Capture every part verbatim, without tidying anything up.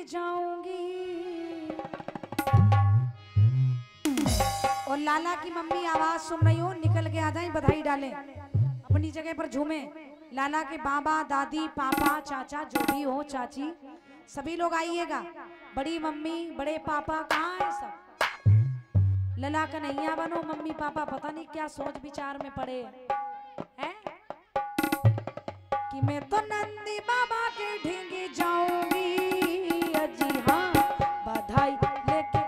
जाऊंगी। और लाला की मम्मी आवाज सुन रही हो, निकल के आ जाए, बधाई डालें, अपनी जगह पर झूमे। लाला के बाबा दादी पापा चाचा जो भी हो, चाची, सभी लोग आइएगा। बड़ी मम्मी बड़े पापा कहाँ है सब? लला कन्हैया बनो, मम्मी पापा पता नहीं क्या सोच विचार में पड़े हैं कि मैं तो नंदी बाबा के ढींगी जाऊंगी। अजी हाँ, बधाई लेके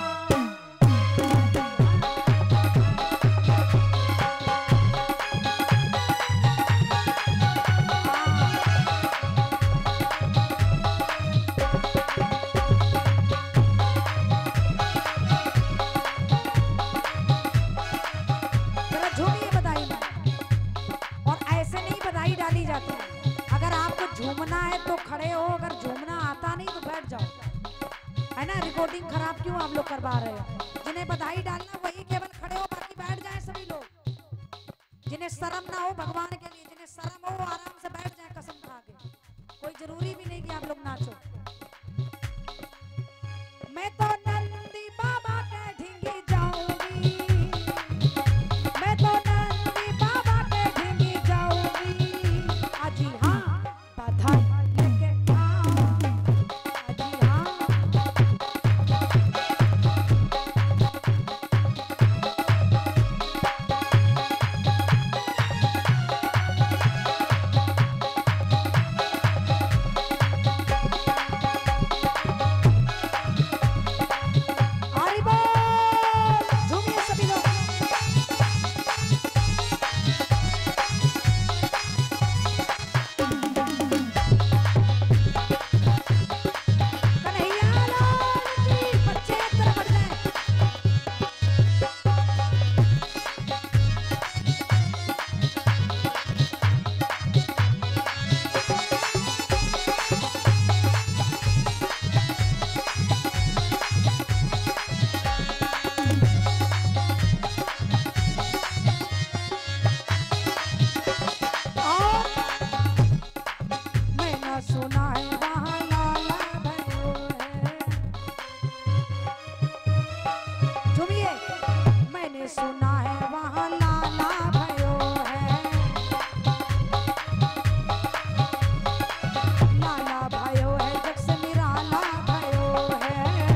झूमना है तो खड़े हो, अगर झूमना आता नहीं तो बैठ जाओ, है ना। रिकॉर्डिंग खराब क्यों आप लोग करवा रहे हो? जिन्हें बधाई डालना वही केवल खड़े हो, बाकी बैठ जाए सभी लोग। जिन्हें शर्म ना हो भगवान के लिए, जिन्हें शर्म हो वो आराम से बैठ जाए कसम खा के। कोई जरूरी भी नहीं कि आप लोग नाचो। मैं तो नंदी बाबा के ढींगी जाऊंगी, मैं तो नंदी बाबा के ढींगी जाऊंगी। अजी हाँ, बधाई लेके आओ, अजी हाँ। हरि बोल, झूमिए सभी लोग। कन्हैया लाल की, बच्चे एक तरफ हट जाएं। और मैंने सुना है वहाँ लाला भयो है, झूमिए। मैंने सुना है वहाँ लाला भयो है, लाला भयो है, जग से निराला भयो है।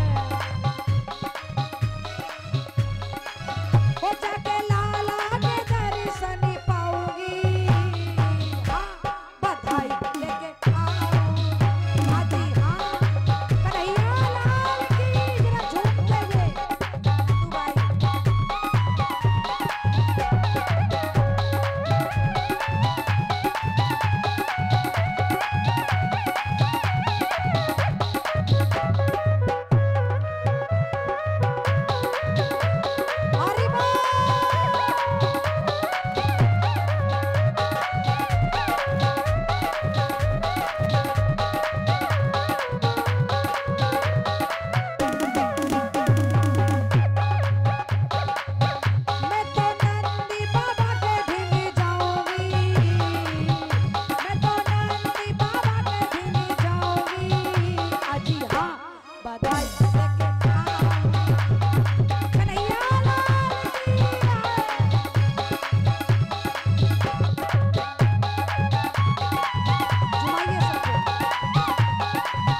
हो जाके लाला के दर्शन पाऊंगी। हाँ, बधाई लेके आओ, अजी हाँ। कन्हैया लाल की, जरा झूमते हुए तू भाई। हरि बोल। मैं तो नंदी बाबा के ढींगी जाऊंगी, मैं तो नंदी बाबा के ढींगी जाऊंगी। अजी हाँ, बधाई लेके आओ, कन्हैया लाल की जय। झुमाइए सबको।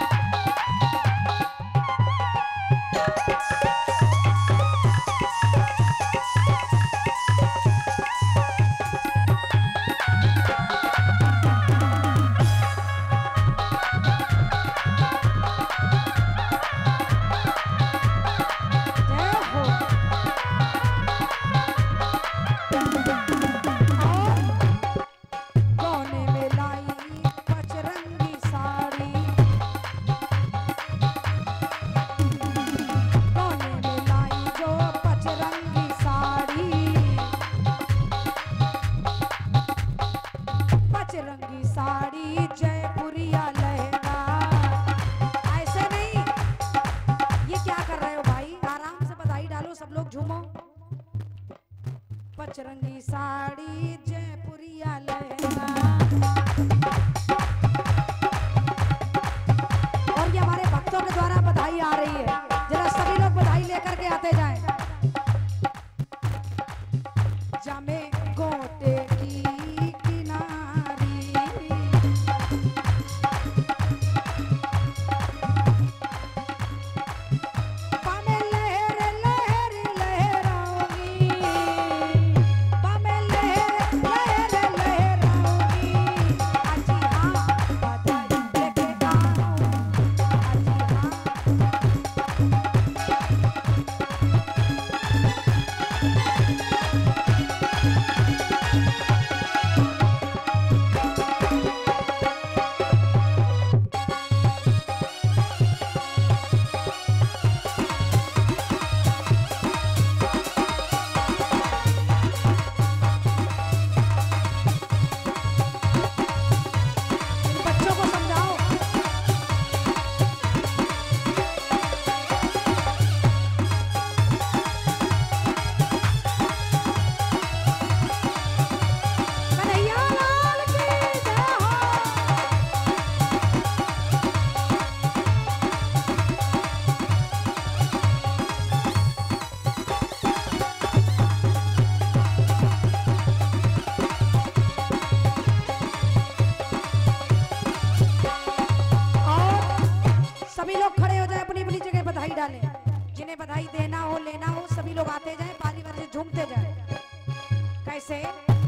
जय हो। और कोने में लाई पचरंगी साड़ी, कोने में लाई जो पचरंगी साड़ी, पचरंगी साड़ी जयपुरिया लहंगा। ऐसे नहीं, ये क्या कर रहे हो भाई? आराम से बधाई डालो, सब लोग झूमो। पचरंगी साड़ी जयपुरिया लहंगा। और ये हमारे भक्तों के आ रही है, जरा सभी लोग बधाई लेकर के आते जाएं। जामे गोटे की किनारी, पामे लहर लहर लहराऊंगी, पामे लहर लहर लहराऊंगी, आजी हाँ बधाई लेके आऊं, आजी हाँ। बच्चों को समझाओ। कन्हैया लाल की जय हो। और सभी लोग खड़े हो जाए, अपनी अपनी जगह बधाई डालें। जिन्हें बधाई देना हो लेना हो सभी लोग आते जाएं, बारी बारी से झूमते जाएं। कैसे?